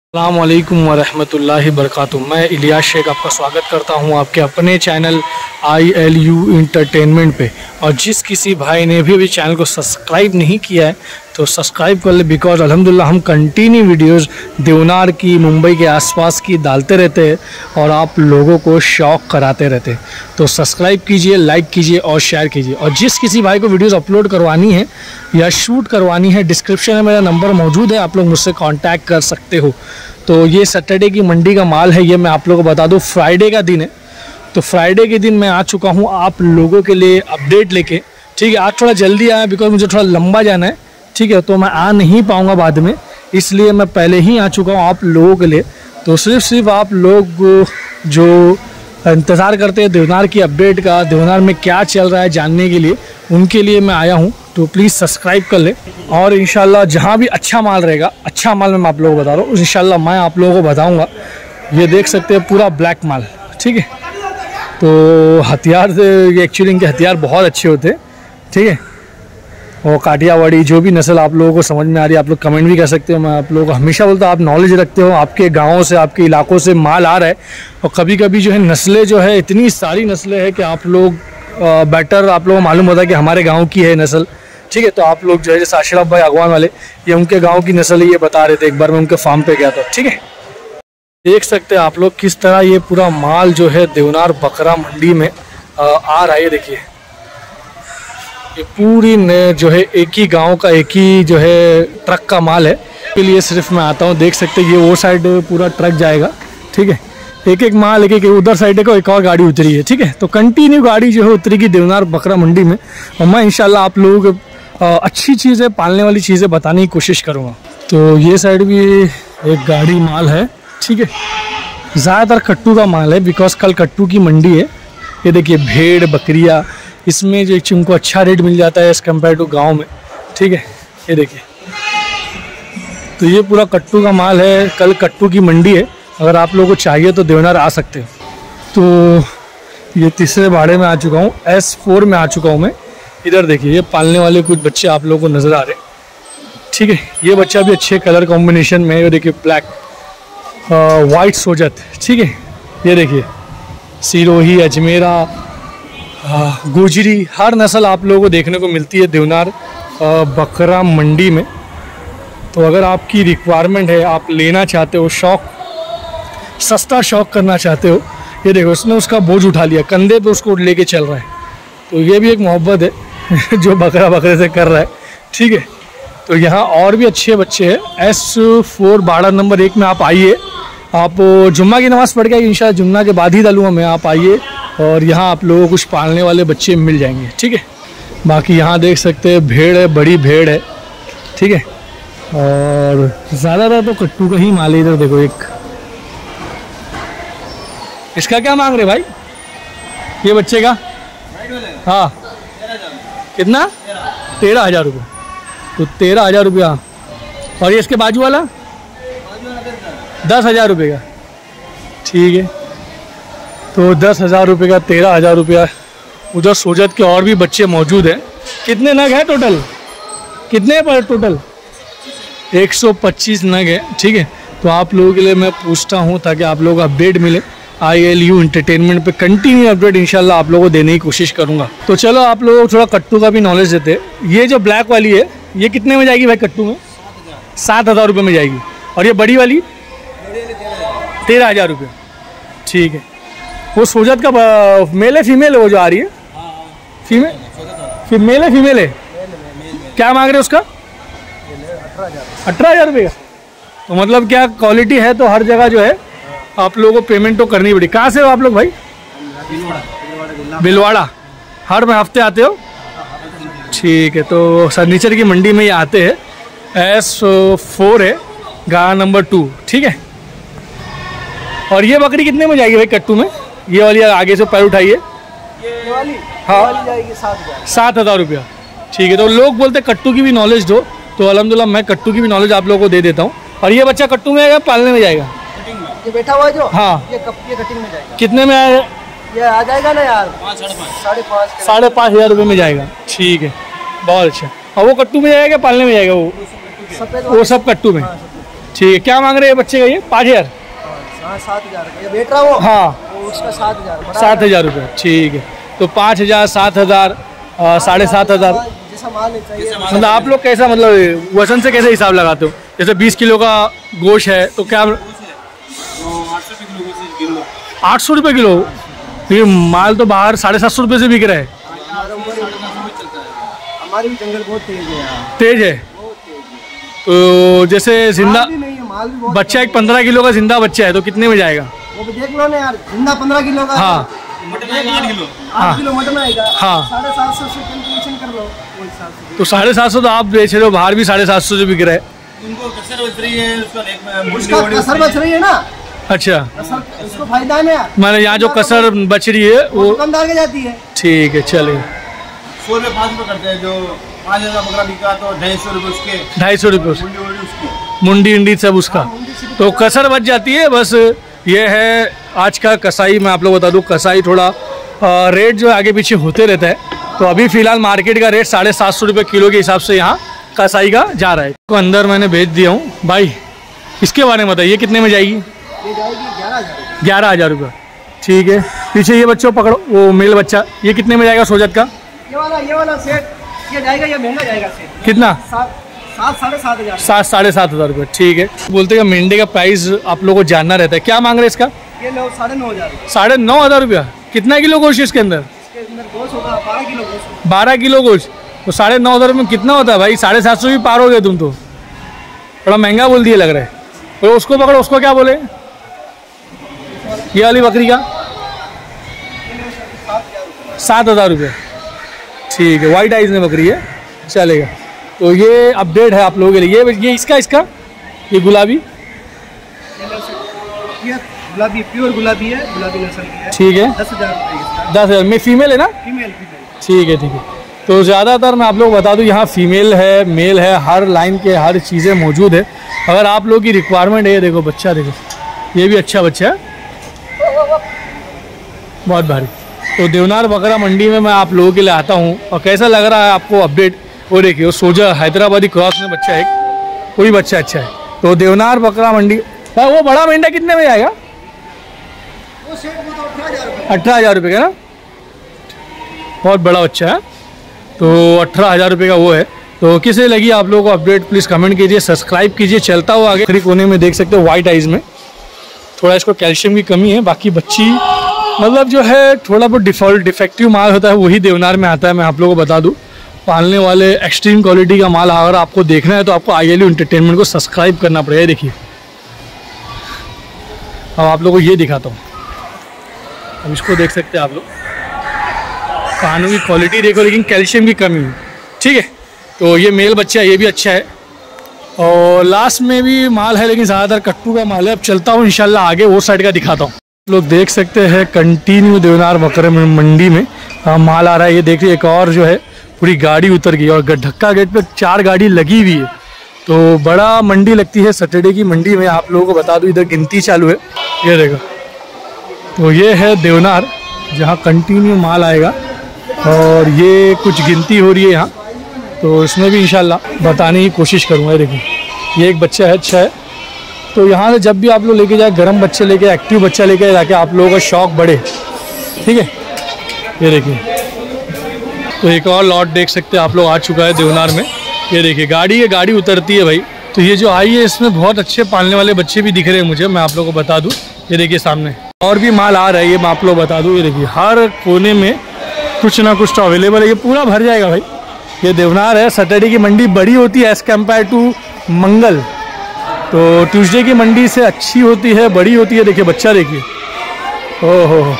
अस्सलामुअलैकुम वरहमतुल्लाहि वबरकातुहू। मैं इलियास शेख आपका स्वागत करता हूं आपके अपने चैनल ILU इंटरटेनमेंट पे। और जिस किसी भाई ने भी चैनल को सब्सक्राइब नहीं किया है तो सब्सक्राइब कर ले, बिकॉज अल्हम्दुलिल्लाह हम कंटिन्यू वीडियोस देवनार की, मुंबई के आसपास की डालते रहते हैं और आप लोगों को शौक़ कराते रहते हैं। तो सब्सक्राइब कीजिए, लाइक कीजिए और शेयर कीजिए। और जिस किसी भाई को वीडियोज़ अपलोड करवानी है या शूट करवानी है, डिस्क्रिप्शन में मेरा नंबर मौजूद है, आप लोग मुझसे कॉन्टैक्ट कर सकते हो। तो ये सैटरडे की मंडी का माल है, ये मैं आप लोगों को बता दूं फ्राइडे का दिन है। तो फ्राइडे के दिन मैं आ चुका हूं आप लोगों के लिए अपडेट लेके। ठीक है, आज थोड़ा जल्दी आया बिकॉज मुझे थोड़ा लंबा जाना है। ठीक है, तो मैं आ नहीं पाऊंगा बाद में, इसलिए मैं पहले ही आ चुका हूं आप लोगों के लिए। तो सिर्फ आप लोग जो इंतज़ार करते हैं देवनार की अपडेट का, देवनार में क्या चल रहा है जानने के लिए, उनके लिए मैं आया हूँ। तो प्लीज़ सब्सक्राइब कर ले और इंशाल्लाह जहाँ भी अच्छा माल रहेगा, अच्छा माल मैं आप लोगों को बता रहा हूँ, इंशाल्लाह मैं आप लोगों को बताऊँगा। ये देख सकते हैं पूरा ब्लैक माल। ठीक है, तो हथियार से एक्चुअली इनके हथियार बहुत अच्छे होते हैं। ठीक है, और काठियावाड़ी जो भी नस्ल आप लोगों को समझ में आ रही है, आप लोग कमेंट भी कर सकते हो। मैं आप लोगों को हमेशा बोलता हूँ, आप नॉलेज रखते हो, आपके गाँव से, आपके इलाकों से माल आ रहा है। और कभी कभी जो है नस्लें जो है, इतनी सारी नस्लें हैं कि आप लोग बेटर आप लोगों को मालूम होता है कि हमारे गाँव की है नस्ल। ठीक है, तो आप लोग जो है जैसे अशरफ भाई अगवान वाले, ये उनके गांव की नस्ल है, ये बता रहे थे। एक बार मैं उनके फार्म पे गया था। ठीक है, देख सकते हैं आप लोग किस तरह ये पूरा माल जो है देवनार बकरा मंडी में आ रहा है। देखिए ये पूरी जो है एक ही गांव का एक ही जो है ट्रक का माल है। के लिए सिर्फ मैं आता हूँ, देख सकते हैं ये वो साइड पूरा ट्रक जाएगा। ठीक है, एक एक माल एक उधर साइड को एक और गाड़ी उतरी है। ठीक है, तो कंटिन्यू गाड़ी जो है उतरेगी देवनार बकरा मंडी में। और मैं इंशाल्लाह आप लोगों को अच्छी चीज़ें, पालने वाली चीज़ें बताने की कोशिश करूँगा। तो ये साइड भी एक गाड़ी माल है। ठीक है, ज़्यादातर कट्टू का माल है बिकॉज कल कट्टू की मंडी है। ये देखिए भेड़ बकरियाँ, इसमें जो उनको अच्छा रेट मिल जाता है एज़ कम्पेयर टू गाँव में। ठीक है, ये देखिए, तो ये पूरा कट्टू का माल है। कल कट्टू की मंडी है, अगर आप लोगों को चाहिए तो देवनार आ सकते हो। तो ये तीसरे भाड़े में आ चुका हूँ, S4 में आ चुका हूँ मैं। इधर देखिए ये पालने वाले कुछ बच्चे आप लोगों को नज़र आ रहे हैं। ठीक है, ये बच्चा भी अच्छे कलर कॉम्बिनेशन में है। ये देखिए ब्लैक वाइट सोजत। ठीक है, ये देखिए सिरोही, अजमेरा, गुजरी, हर नस्ल आप लोगों को देखने को मिलती है देवनार बकरा मंडी में। तो अगर आपकी रिक्वायरमेंट है, आप लेना चाहते हो, शौक़, सस्ता शौक़ करना चाहते हो, ये देखो उसने उसका बोझ उठा लिया, कंधे पे उसको लेके चल रहा है। तो ये भी एक मोहब्बत है जो बकरा बकरे से कर रहा है। ठीक है, तो यहाँ और भी अच्छे बच्चे हैं। S4 बाड़ा नंबर 1 में आप आइए। आप जुम्मा की नमाज़ पढ़ के इंशाल्लाह, जुम्मा के बाद ही डालूँगा मैं, आप आइए और यहाँ आप लोगों को कुछ पालने वाले बच्चे मिल जाएंगे। ठीक है, बाकी यहाँ देख सकते हैं भेड़ है, बड़ी भेड़ है। ठीक है, और ज़्यादातर तो कट्टू का ही माल है। इधर देखो एक, इसका क्या मांग रहे भाई, ये बच्चे का? हाँ, कितना? 13,000 रुपये। तो 13,000 रुपया। और ये इसके बाजू वाला 10,000 रुपये का। ठीक है, तो 10,000 रुपये का 13,000 रुपया। उधर सोजत के और भी बच्चे मौजूद हैं। कितने नग हैं टोटल? कितने पर टोटल? 125 नग है। ठीक है, तो आप लोगों के लिए मैं पूछता हूँ ताकि आप लोगों को अपडेट मिले। ILU इंटरटेनमेंट पे कंटिन्यू अपडेट इंशाल्लाह आप लोगों को देने की कोशिश करूँगा। तो चलो आप लोगों को थोड़ा कट्टू का भी नॉलेज देते हैं। ये जो ब्लैक वाली है, ये कितने में जाएगी भाई कट्टू में? 7,000 रुपये में जाएगी। और ये बड़ी वाली 13,000 रुपये। ठीक है, वो सोजत का मेल है फीमेल है वो जो आ रही है? फीमेल, मेल है फीमेल है? क्या मांग रहे हैं उसका? 18,000 रुपये का। तो मतलब क्या क्वालिटी है, तो हर जगह जो है आप लोगों को पेमेंट तो करनी पड़ी। कहाँ से हो आप लोग भाई? बिलवाड़ा। हर हफ्ते आते हो? ठीक है, तो फर्नीचर की मंडी में ये आते हैं। S4 है, गाड़ा नंबर 2। ठीक है, और ये बकरी कितने में जाएगी भाई कट्टू में? ये वाली आगे से पैर उठाइए। ये वाली? हाँ, वाली जाएगी 7,000। 7,000 रुपया। ठीक है, तो लोग बोलते कट्टू की भी नॉलेज दो, तो अल्हम्दुलिल्लाह मैं कट्टू की भी नॉलेज आप लोगों को दे देता हूँ। और ये बच्चा कट्टू में आएगा, पालने में जाएगा? ये बैठा हुआ है जो? हाँ, ये कटिंग में जाएगा। कितने में आएगा? ये आ जाएगा ना यार, 5,500 रुपये में जाएगा। ठीक है, बहुत अच्छा। और वो कट्टू में जाएगा, पालने में जाएगा? वो सफेद, वो सब कट्टू में। ठीक है, क्या मांग रहे हैं बच्चे का ये? 5,000? हाँ 7,000 का ये बेट रहा वो। हाँ वो उसका 7,000। 7,000 रुपये। ठीक है, तो 5,000, 7,000, 7,500। जैसा माल चाहिए। मतलब आप लोग कैसा, मतलब वजन से कैसे हिसाब लगाते हो? जैसे 20 किलो का गोश्त है तो क्या 800 रुपये किलो? ये माल तो बाहर 750 रुपये से बिक रहा है। हमारी भी जंगल बहुत तेज है यार। तेज है? तो जैसे जिंदा माल भी नहीं है, माल भी बहुत बच्चा एक 15 किलो का जिंदा बच्चा है तो कितने में जाएगा? वो भी देख लो ना यार, जिंदा 15 किलो का। हाँ 8 किलो मटन आएगा। हाँ। 750 से कैलकुलेशन कर लो वो हिसाब से। तो 750 तो आप बेच रहे हो, बाहर भी 750 से बिक रहा है। उनको कसर बच रही है, उसका कसर बच रही है ना। अच्छा, कसर उसको फायदा है ना यार। मैंने यहाँ जो कसर बच रही है वो वो दुकानदार के जाती है। ठीक है, चलिए। 100 रुपये 5 रुपये करते हैं। जो 5,000 बकरा बिका तो 250 रुपये उसके, 250 रुपये उसकी मुंडी इंडी सब उसका, तो कसर बच जाती है। बस ये है आज का कसाई। मैं आप लोग बता दूं, कसाई थोड़ा रेट जो आगे पीछे होते रहता है। तो अभी फ़िलहाल मार्केट का रेट 750 रुपये किलो के हिसाब से यहाँ कसाई का जा रहा है। तो अंदर मैंने भेज दिया हूँ भाई। इसके बारे में बताइए, कितने में जाएगी? ये जाएगी 11,000। 11,000 रुपये। ठीक है, पीछे ये बच्चों पकड़ो, वो मेल बच्चा, ये कितने में जाएगा सोजत का? ये वाला सेट ये जाएगा, ये महंगा जाएगा सेट। कितना? 7,500। 7,500 रुपये। ठीक है, बोलते हैं मेंढे का प्राइस आप लोगों को जानना रहता है। क्या मांग रहे हैं इसका? ये लो 9,500। 9,500 रुपया। कितना किलो गोश्त है इसके अंदर? इसके अंदर गोश्त होगा 12 किलो गोश्त। 12 किलो गोश्त, तो 9,500 रुपये में कितना होता है भाई? 750 भी पार हो गए तुम तो। थोड़ा महंगा बोल दिए लग रहा है। तो उसको पकड़ो, उसको क्या बोले? ये वाली बकरी का 7,000 रुपये। ठीक है, वाइट आइज में बकरी है, चलेगा। तो ये अपडेट है आप लोगों के लिए। ये इसका ये गुलाबी, ये गुलाबी प्योर गुलाबी है, गुलाबी नस्ल की है। ठीक है, 10,000 रुपये इसका। 10,000 में फीमेल है ना? फीमेल। ठीक है, ठीक है। तो ज़्यादातर मैं आप लोग बता दूं, यहाँ फीमेल है, मेल है, हर लाइन के हर चीज़ें मौजूद है। अगर आप लोग की रिक्वायरमेंट है, देखो बच्चा, देखो ये भी अच्छा बच्चा है, बहुत भारी। तो देवनार बकरा मंडी में मैं आप लोगों के लिए आता हूँ। और कैसा लग रहा है आपको अपडेट? वो देखिए, वो सोजा हैदराबादी क्रॉस में बच्चा है, कोई बच्चा अच्छा है। तो देवनार बकरा मंडी। वो बड़ा मेंढा कितने में आएगा? वो सेट वो तो 18,000 रुपये। 18,000 रुपये का ना, बहुत बड़ा बच्चा है। तो 18,000 रुपये का वो है। तो किसे लगी आप लोगों को अपडेट, प्लीज़ कमेंट कीजिए, सब्सक्राइब कीजिए। चलता हुआ आगे आखिरी कोने में देख सकते हो वाइट आइज़ में थोड़ा इसको कैल्शियम की कमी है। बाकी बच्ची मतलब जो है थोड़ा बहुत डिफेक्टिव माल होता है, वही देवनार में आता है। मैं आप लोगों को बता दूं, पालने वाले एक्सट्रीम क्वालिटी का माल अगर आपको देखना है तो आपको ILU एंटरटेनमेंट को सब्सक्राइब करना पड़ेगा। देखिए, अब आप लोगों को ये दिखाता हूँ। अब इसको देख सकते हैं आप लोग, कानों की क्वालिटी देखो, लेकिन कैल्शियम की कमी है। ठीक है, तो ये मेल बच्चा है, ये भी अच्छा है। और लास्ट में भी माल है, लेकिन ज़्यादातर कट्टू का माल है। अब चलता हूँ इंशाल्लाह आगे, वो साइड का दिखाता हूँ। लोग देख सकते हैं कंटिन्यू देवनार बकरे मंडी में माल आ रहा है। ये देखिए, एक और जो है पूरी गाड़ी उतर गई और ढक्का गेट पे 4 गाड़ी लगी हुई है। तो बड़ा मंडी लगती है सैटरडे की मंडी में। आप लोगों को बता दूं, इधर गिनती चालू है, ये देखो। तो ये है देवनार, जहाँ कंटिन्यू माल आएगा और ये कुछ गिनती हो रही है यहाँ। तो इसमें भी इंशाल्लाह बताने की कोशिश करूँगा। देखिए, ये एक बच्चा है, अच्छा है। तो यहाँ से जब भी आप लोग लेके जाए, गर्म बच्चे लेके, एक्टिव बच्चा लेके जाके आप लोगों का शौक बढ़े। ठीक है, ये देखिए। तो एक और लॉट देख सकते हैं आप लोग, आ चुका है देवनार में। ये देखिए, गाड़ी उतरती है भाई। तो ये जो आई है, इसमें बहुत अच्छे पालने वाले बच्चे भी दिख रहे हैं मुझे, मैं आप लोगों को बता दूं। ये देखिए सामने और भी माल आ रहा है, ये मैं आप लोग बता दूं। ये देखिए, हर कोने में कुछ ना कुछ तो अवेलेबल है, ये पूरा भर जाएगा भाई। ये देवनार है, सैटरडे की मंडी बड़ी होती है एज़ कम्पेयर टू मंगल। तो ट्यूसडे की मंडी से अच्छी होती है, बड़ी होती है। देखिए बच्चा, देखिए, ओहो।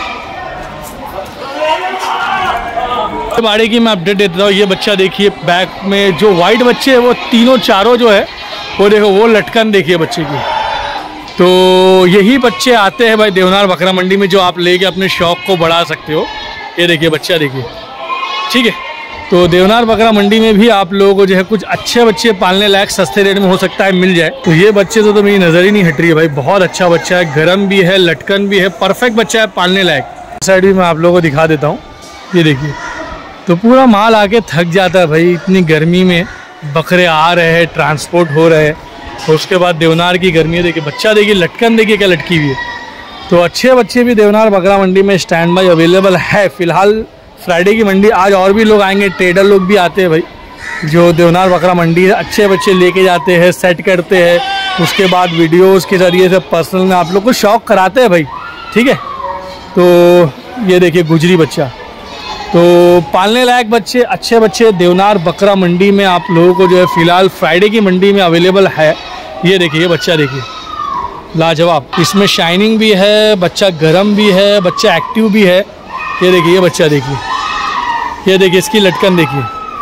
बाड़े की मैं अपडेट देता हूँ। ये बच्चा देखिए, बैक में जो वाइट बच्चे हैं वो तीनों चारों जो है वो देखो, वो लटकन देखिए बच्चे की। तो यही बच्चे आते हैं भाई देवनार बकरा मंडी में, जो आप लेके अपने शौक को बढ़ा सकते हो। ये देखिए बच्चा, देखिए। ठीक है, तो देवनार बकरा मंडी में भी आप लोगों को जो है कुछ अच्छे बच्चे पालने लायक सस्ते रेट में हो सकता है मिल जाए। तो ये बच्चे तो मेरी नज़र ही नहीं हट रही है भाई, बहुत अच्छा बच्चा है, गर्म भी है, लटकन भी है, परफेक्ट बच्चा है पालने लायक। साइड भी मैं आप लोगों को दिखा देता हूँ। ये देखिए, तो पूरा माल आके थक जाता है भाई, इतनी गर्मी में बकरे आ रहे हैं, ट्रांसपोर्ट हो रहे हैं। और उसके बाद देवनार की गर्मी देखिए, बच्चा देखिए, लटकन देखिए क्या लटकी हुई है। तो अच्छे बच्चे भी देवनार बकरा मंडी में स्टैंड बाई अवेलेबल है। फ़िलहाल फ्राइडे की मंडी, आज और भी लोग आएंगे, ट्रेडर लोग भी आते हैं भाई, जो देवनार बकरा मंडी है, अच्छे बच्चे लेके जाते हैं, सेट करते हैं, उसके बाद वीडियोस के ज़रिए से पर्सनल में आप लोग को शौक़ कराते हैं भाई, ठीक है। तो ये देखिए गुजरी बच्चा, तो पालने लायक बच्चे, अच्छे बच्चे देवनार बकरा मंडी में आप लोगों को जो है फ़िलहाल फ्राइडे की मंडी में अवेलेबल है। ये देखिए, ये बच्चा देखिए लाजवाब, इसमें शाइनिंग भी है, बच्चा गर्म भी है, बच्चा एक्टिव भी है। ये देखिए, ये बच्चा देखिए, ये देखिए इसकी लटकन देखिए।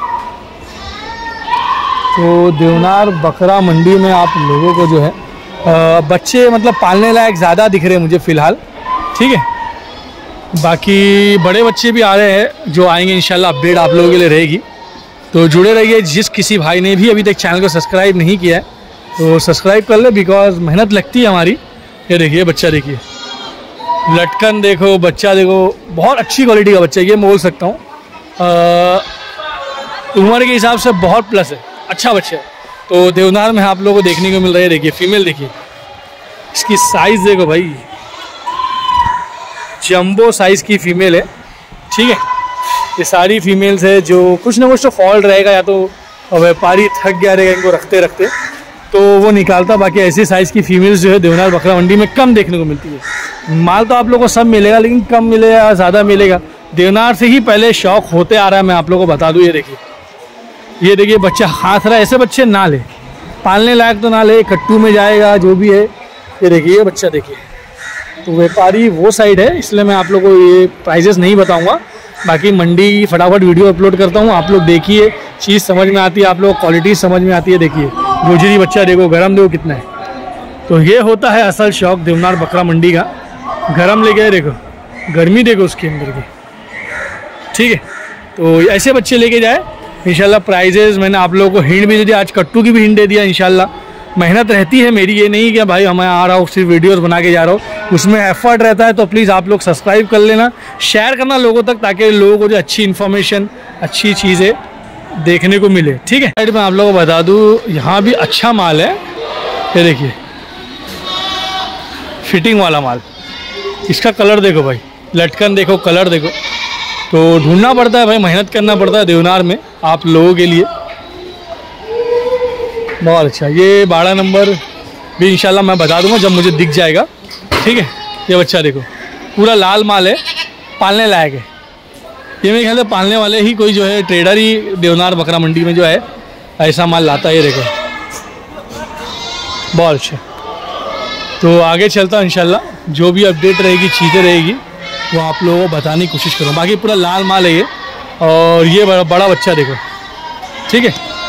तो देवनार बकरा मंडी में आप लोगों को जो है बच्चे मतलब पालने लायक ज़्यादा दिख रहे हैं मुझे फ़िलहाल, ठीक है। बाकी बड़े बच्चे भी आ रहे हैं जो आएंगे इंशाल्लाह, अपडेट आप लोगों के लिए रहेगी, तो जुड़े रहिए। जिस किसी भाई ने भी अभी तक चैनल को सब्सक्राइब नहीं किया है तो सब्सक्राइब कर ले, बिकॉज मेहनत लगती है हमारी। ये देखिए बच्चा देखिए, लटकन देखो, बच्चा देखो, बहुत अच्छी क्वालिटी का बच्चा है, ये मैं बोल सकता हूँ। उम्र के हिसाब से बहुत प्लस है, अच्छा बच्चा है। तो देवनार में आप लोगों को देखने को मिल रहा है, देखिए फीमेल देखिए, इसकी साइज़ देखो भाई, जंबो साइज़ की फ़ीमेल है, ठीक है। ये सारी फीमेल्स है जो कुछ ना कुछ तो फॉल्ट रहेगा, या तो व्यापारी थक गया रहेगा इनको रखते रखते तो वो निकालता। बाकी ऐसी साइज़ की फीमेल्स जो है देवनार बकरा मंडी में कम देखने को मिलती है। माल तो आप लोगों को सब मिलेगा, लेकिन कम मिलेगा, ज़्यादा मिलेगा। देवनार से ही पहले शौक़ होते आ रहा है, मैं आप लोगों को बता दूँ। ये देखिए, ये देखिए बच्चा हाथ रहा है, ऐसे बच्चे ना ले, पालने लायक तो ना ले, कट्टू में जाएगा जो भी है। ये देखिए, ये बच्चा देखिए, तो व्यापारी वो साइड है, इसलिए मैं आप लोगों को ये प्राइजेस नहीं बताऊंगा। बाकी मंडी फटाफट वीडियो अपलोड करता हूँ, आप लोग देखिए, चीज़ समझ में आती है, आप लोग क्वालिटी समझ में आती है। देखिए गुजरी बच्चा देखो, गरम देखो कितना है। तो ये होता है असल शौक़ देवनार बकरा मंडी का, गरम ले गए देखो, गर्मी देखो उसके अंदर की, ठीक है। तो ऐसे बच्चे लेके जाए इंशाल्लाह। प्राइजेज़ मैंने आप लोगों को हिंट भी दे दिया, आज कट्टू की भी हिंट दे दिया इंशाल्लाह। मेहनत रहती है मेरी, ये नहीं कि भाई मैं आ रहा हूँ सिर्फ वीडियोस बना के जा रहा हूँ, उसमें एफर्ट रहता है। तो प्लीज़ आप लोग सब्सक्राइब कर लेना, शेयर करना लोगों तक, ताकि लोगों को जो अच्छी इन्फॉर्मेशन, अच्छी चीज़ें देखने को मिले, ठीक है। साइड में आप लोगों को बता दूँ, यहाँ भी अच्छा माल है। ये देखिए फिटिंग वाला माल, इसका कलर देखो भाई, लटकन देखो, कलर देखो। तो ढूंढना पड़ता है भाई, मेहनत करना पड़ता है देवनार में आप लोगों के लिए। बहुत अच्छा, ये 12 नंबर भी इंशाल्लाह मैं बता दूंगा जब मुझे दिख जाएगा, ठीक है। ये बच्चा देखो, पूरा लाल माल है, पालने लायक है। ये मेरे ख्याल से पालने वाले ही कोई जो है ट्रेडर ही देवनार बकरा मंडी में जो है ऐसा माल लाता है। ये देखो बहुत अच्छा। तो आगे चलता हूँ इंशाल्लाह, जो भी अपडेट रहेगी, चीज़ें रहेगी, वो आप लोगों को बताने की कोशिश करूँ। बाकी पूरा लाल माल है ये, और ये बड़ा बच्चा देखो, ठीक है।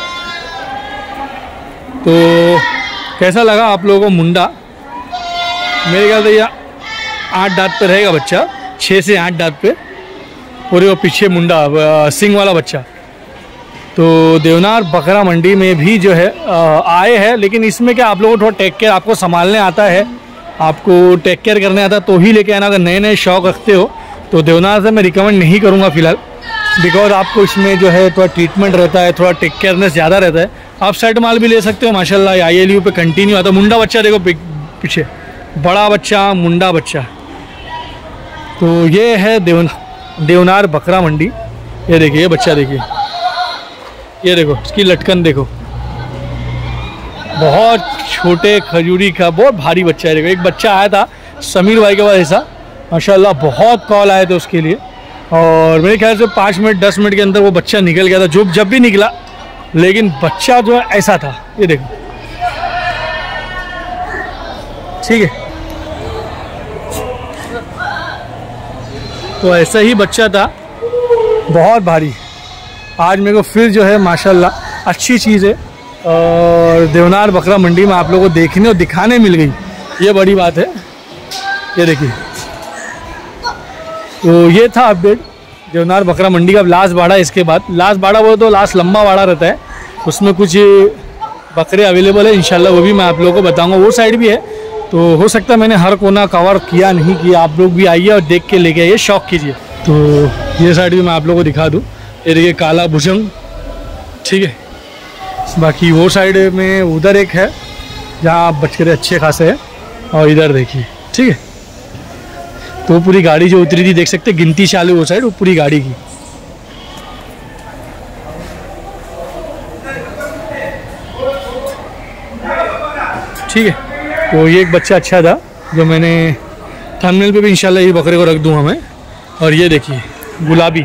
तो कैसा लगा आप लोगों को मुंडा? मेरे ख्याल से ये 8 दांत पे रहेगा बच्चा, 6 से 8 दांत पे, और वो पीछे मुंडा सिंग वाला बच्चा। तो देवनार बकरा मंडी में भी जो है आए हैं, लेकिन इसमें क्या आप लोगों को थोड़ा टेक केयर, आपको संभालने आता है, आपको टेक केयर करने आता है तो ही लेके आना। अगर नए नए शौक़ रखते हो तो देवनार से मैं रिकमेंड नहीं करूँगा फ़िलहाल, बिकॉज आपको इसमें जो है थोड़ा ट्रीटमेंट रहता है, थोड़ा टेक केयरनेस ज़्यादा रहता है। आप सेट माल भी ले सकते हो माशाल्लाह, ILU पे कंटिन्यू आता है। मुंडा बच्चा देखो पीछे, बड़ा बच्चा, मुंडा बच्चा। तो ये है देवनार बकरा मंडी। ये देखिए, ये बच्चा देखिए, ये देखो इसकी लटकन देखो, बहुत छोटे खजूरी का, बहुत भारी बच्चा है। देखो एक बच्चा आया था समीर भाई के पास ऐसा, माशाल्लाह बहुत कॉल आए थे उसके लिए, और मेरे ख्याल से 5 मिनट 10 मिनट के अंदर वो बच्चा निकल गया था, जब भी निकला, लेकिन बच्चा जो है ऐसा था। ये देखो, ठीक है। तो ऐसा ही बच्चा था, बहुत भारी। आज मेरे को फिर जो है माशाल्लाह अच्छी चीज़ है, और देवनार बकरा मंडी में आप लोगों को देखने और दिखाने मिल गई, ये बड़ी बात है। ये देखिए, तो ये था अपडेट देवनार बकरा मंडी का। लास्ट बाड़ा, इसके बाद लास्ट बाड़ा वो तो लास्ट लंबा बाड़ा रहता है, उसमें कुछ बकरे अवेलेबल है इंशाल्लाह, वो भी मैं आप लोगों को बताऊंगा। वो साइड भी है, तो हो सकता है मैंने हर कोना कवर किया नहीं किया, आप लोग भी आइए और देख के लेके आइए, शौक़ कीजिए। तो ये साइड भी मैं आप लोगों को दिखा दूँ। ये देखिए काला भुजंग, ठीक है। बाकी वो साइड में उधर एक है, जहाँ बछड़े अच्छे खासे हैं। और इधर देखिए, ठीक है, तो पूरी गाड़ी जो उतरी थी देख सकते, गिनती चालू हो साइड वो पूरी गाड़ी की। ठीक है, तो ये एक बच्चा अच्छा था जो मैंने थंबनेल पे भी इंशाल्लाह ये बकरे को रख दूँ हमें। और ये देखिए गुलाबी,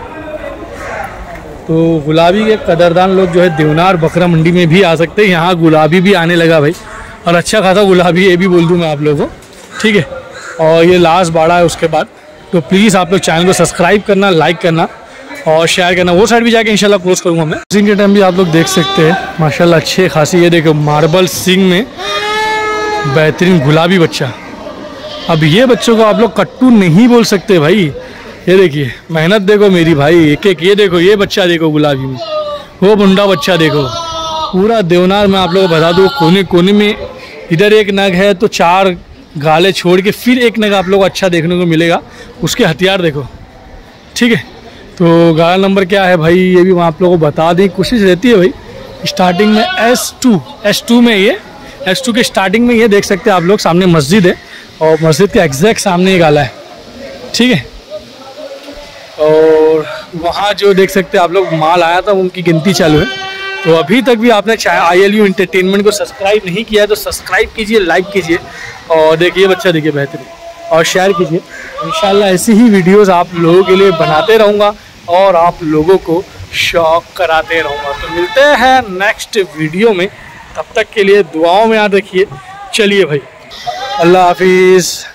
तो गुलाबी के कदरदान लोग जो है देवनार बकरा मंडी में भी आ सकते हैं। यहाँ गुलाबी भी आने लगा भाई, और अच्छा खासा गुलाबी, ये भी बोल दूँ मैं आप लोगों को, ठीक है। और ये लास्ट बाड़ा है उसके बाद। तो प्लीज़ आप लोग चैनल को सब्सक्राइब करना, लाइक करना और शेयर करना। वो साइड भी जाके इंशाल्लाह क्लोज करूँगा मैं। सिंग के टाइम भी आप लोग देख सकते हैं माशाल्लाह अच्छे खासी, ये देखो मार्बल सिंग में बेहतरीन गुलाबी बच्चा। अब ये बच्चों को आप लोग कट्टू नहीं बोल सकते भाई। ये देखिए मेहनत देखो मेरी भाई, एक एक, ये देखो ये बच्चा देखो गुलाबी में, वो मुंडा बच्चा देखो। पूरा देवनार में आप लोगों को बता दूँ कोने कोने में इधर एक नग है तो 4 गाले छोड़ के फिर एक नग आप लोग को अच्छा देखने को मिलेगा। उसके हथियार देखो, ठीक है। तो गाला नंबर क्या है भाई ये भी आप लोगों को बता दें, कोशिश रहती है भाई। स्टार्टिंग में S2 में, ये S2 के स्टार्टिंग में ये देख सकते हैं आप लोग, सामने मस्जिद है और मस्जिद के एग्जैक्ट सामने ये गाला है, ठीक है। और वहाँ जो देख सकते हैं आप लोग माल आया था उनकी गिनती चालू है। तो अभी तक भी आपने ILU एंटरटेनमेंट को सब्सक्राइब नहीं किया है तो सब्सक्राइब कीजिए, लाइक कीजिए और देखिए बच्चा देखिए बेहतरीन, और शेयर कीजिए। इंशाल्लाह ऐसी ही वीडियोस आप लोगों के लिए बनाते रहूँगा और आप लोगों को शौक कराते रहूँगा। तो मिलते हैं नेक्स्ट वीडियो में, तब तक के लिए दुआओं में याद रखिए। चलिए भाई, अल्लाह हाफिज़।